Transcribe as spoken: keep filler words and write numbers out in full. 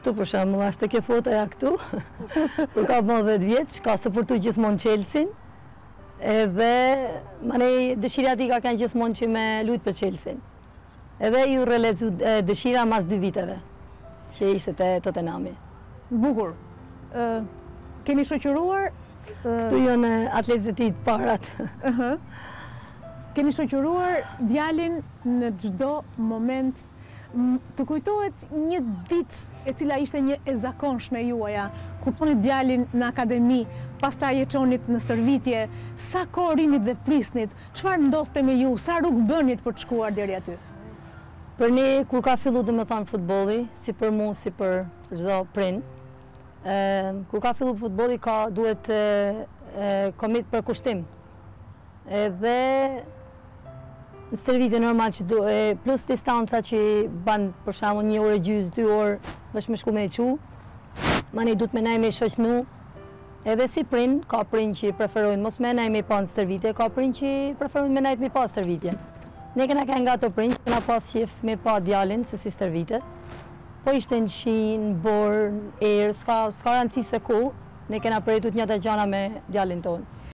këtu për shembull, ashtë ke fotoja këtu, kur ka bën dhjetë vjeç, ka supportu gjithmonë Chelsea. Edhe manej dëshira ti ka kanë gjithmonë që me luajt për Chelsea. Edhe ju realizu dëshira mas dy viteve, që ishte te Tottenhami. Bukur. Ë, keni shoqëruar Këtu janë atletët e tij të parat. Ëh. Keni shoqëruar djalin në çdo moment. Të kujtohet një ditë e cila ishte një e zakonshme juaja, kur çonit djalin në akademi, pastaj e çonit në stërvitje, sa kohë rinit dhe prisnit, çfarë ndodhte me ju, sa rrugë bënit për të shkuar deri aty? Për ne, kur ka fillu dhe me thonë futbolli, si për mu, si për çdo prind, kur ka fillu futbolli, ka duhet komit për kushtim. Edhe në stërvitje normal që du, plus distanca që ban për shembull një orë gjys, dy orë, vesh me shku me e qu, ma ne du të me nej me shoqnu, edhe si prind, ka prind që preferojnë mos me nej me pa në stërvitje, ka prind që preferojnë me nej me pa stërvitje. Ne kena ka nga të prind, kena pas qef me pa djalin, se si stërvitje, po ishte në shinë, borë, erë, s'ka rëndësi se ku, ne kena përjetut një të gjana me djalin tonë.